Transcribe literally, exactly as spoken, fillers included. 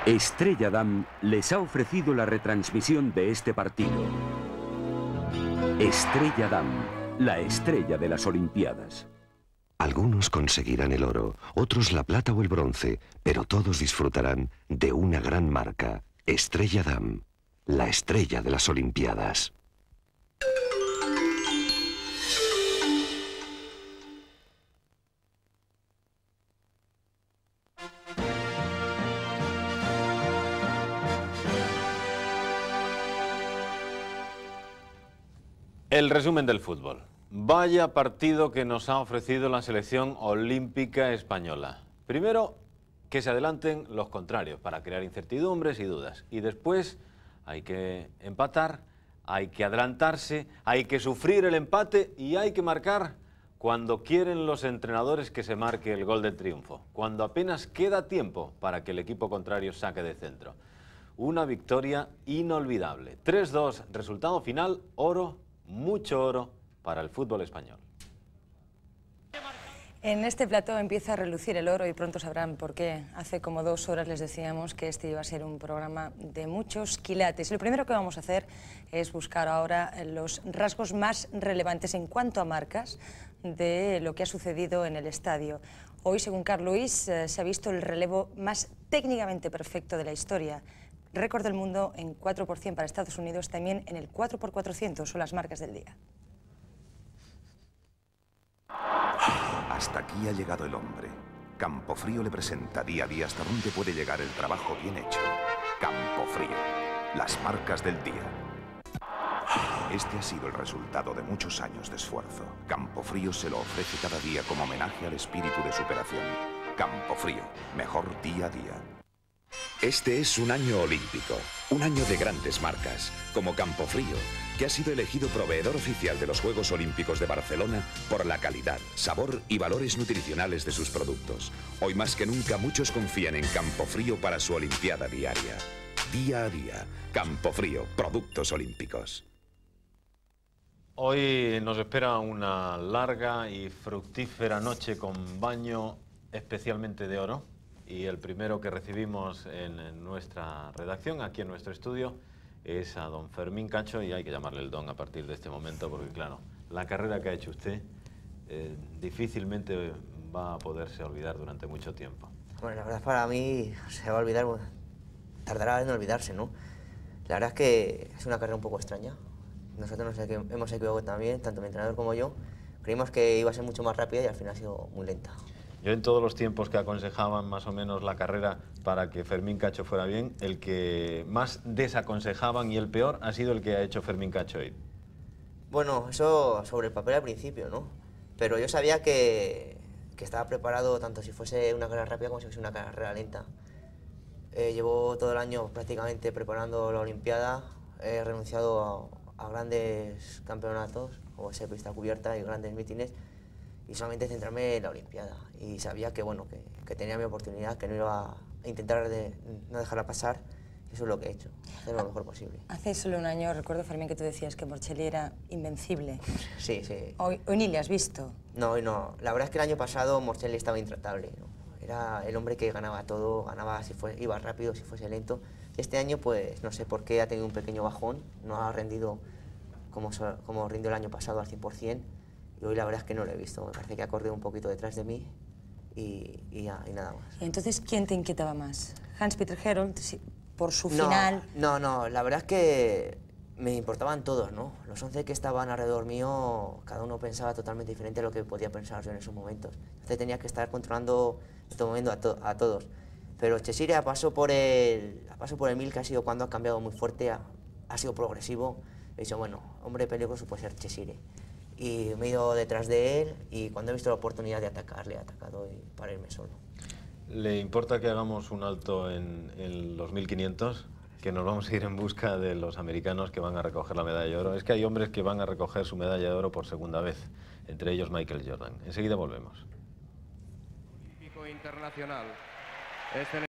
Estrella Damm les ha ofrecido la retransmisión de este partido. Estrella Damm, la estrella de las Olimpiadas. Algunos conseguirán el oro, otros la plata o el bronce, pero todos disfrutarán de una gran marca. Estrella Damm, la estrella de las Olimpiadas. El resumen del fútbol. Vaya partido que nos ha ofrecido la selección olímpica española. Primero, que se adelanten los contrarios para crear incertidumbres y dudas. Y después hay que empatar, hay que adelantarse, hay que sufrir el empate y hay que marcar cuando quieren los entrenadores que se marque el gol de triunfo. Cuando apenas queda tiempo para que el equipo contrario saque de centro. Una victoria inolvidable. tres dos, resultado final, oro. Mucho oro para el fútbol español. En este plató empieza a relucir el oro y pronto sabrán por qué. Hace como dos horas les decíamos que este iba a ser un programa de muchos quilates. Lo primero que vamos a hacer es buscar ahora los rasgos más relevantes en cuanto a marcas de lo que ha sucedido en el estadio. Hoy, según Carl Lewis, eh, se ha visto el relevo más técnicamente perfecto de la historia. Récord del mundo en cuatro por cien para Estados Unidos, también en el cuatro por cuatrocientos, son las marcas del día. Hasta aquí ha llegado el hombre. Campofrío le presenta día a día hasta dónde puede llegar el trabajo bien hecho. Campofrío, las marcas del día. Este ha sido el resultado de muchos años de esfuerzo. Campofrío se lo ofrece cada día como homenaje al espíritu de superación. Campofrío, mejor día a día. Este es un año olímpico, un año de grandes marcas, como Campofrío, que ha sido elegido proveedor oficial de los Juegos Olímpicos de Barcelona por la calidad, sabor y valores nutricionales de sus productos. Hoy más que nunca muchos confían en Campofrío para su Olimpiada diaria. Día a día, Campofrío, productos olímpicos. Hoy nos espera una larga y fructífera noche con baño especialmente de oro. Y el primero que recibimos en nuestra redacción, aquí en nuestro estudio, es a don Fermín Cacho, y hay que llamarle el don a partir de este momento, porque claro, la carrera que ha hecho usted eh, difícilmente va a poderse olvidar durante mucho tiempo. Bueno, la verdad para mí se va a olvidar, bueno, tardará en olvidarse, ¿no? La verdad es que es una carrera un poco extraña. Nosotros nos hemos equivocado también, tanto mi entrenador como yo. Creímos que iba a ser mucho más rápida y al final ha sido muy lenta. Yo en todos los tiempos que aconsejaban más o menos la carrera para que Fermín Cacho fuera bien, el que más desaconsejaban y el peor ha sido el que ha hecho Fermín Cacho hoy. Bueno, eso sobre el papel al principio, ¿no? Pero yo sabía que, que estaba preparado tanto si fuese una carrera rápida como si fuese una carrera lenta. Eh, llevo todo el año prácticamente preparando la Olimpiada, he renunciado a, a grandes campeonatos, como ser pista cubierta y grandes mítines, y solamente centrarme en la Olimpiada. Y sabía que, bueno, que, que tenía mi oportunidad, que no iba a intentar de, no dejarla pasar. Eso es lo que he hecho, hacer lo mejor posible. Hace solo un año, recuerdo, Fermín, que tú decías que Morchelli era invencible. Sí, sí. Hoy, hoy ni le has visto. No, hoy no. La verdad es que el año pasado Morchelli estaba intratable, ¿no? Era el hombre que ganaba todo, ganaba si fue, iba rápido, si fuese lento. Este año, pues, no sé por qué ha tenido un pequeño bajón, no ha rendido como, como rindió el año pasado al cien por cien. Y hoy la verdad es que no lo he visto, me parece que ha corrido un poquito detrás de mí y, y, ya, y nada más. ¿Y entonces quién te inquietaba más? Hans-Peter Herold, por su no, final... No, no, la verdad es que me importaban todos, ¿no? Los once que estaban alrededor mío, cada uno pensaba totalmente diferente a lo que podía pensar yo en esos momentos. Entonces tenía que estar controlando en todo momento a, to a todos. Pero Cheshire a paso por el, a paso por el mil, que ha sido cuando ha cambiado muy fuerte, ha, ha sido progresivo. He dicho, bueno, hombre peligroso puede ser Cheshire. Y me he ido detrás de él y cuando he visto la oportunidad de atacar, le he atacado y para irme solo. ¿Le importa que hagamos un alto en, en los mil quinientos? Que nos vamos a ir en busca de los americanos que van a recoger la medalla de oro. Es que hay hombres que van a recoger su medalla de oro por segunda vez, entre ellos Michael Jordan. Enseguida volvemos. Olímpico internacional.